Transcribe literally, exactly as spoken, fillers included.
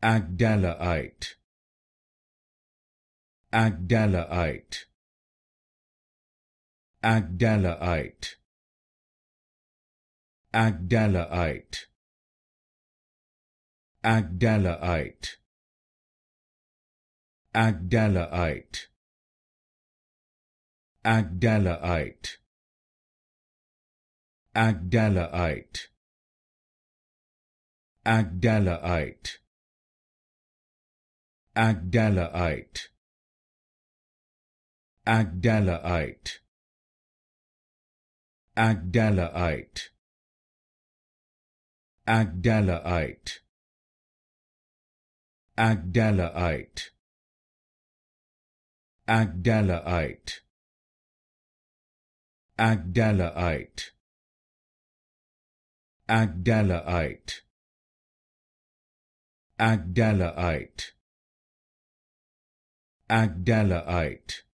Akdalaite, Akdalaite, Akdalaite, Akdalaite, Akdalaite, Akdalaite, Akdalaite, Akdalaite, Akdalaite, Akdalaite, Akdalaite, Akdalaite, Akdalaite, Akdalaite, Akdalaite, Akdalaite, Akdalaite, Akdalaite, Akdalaite,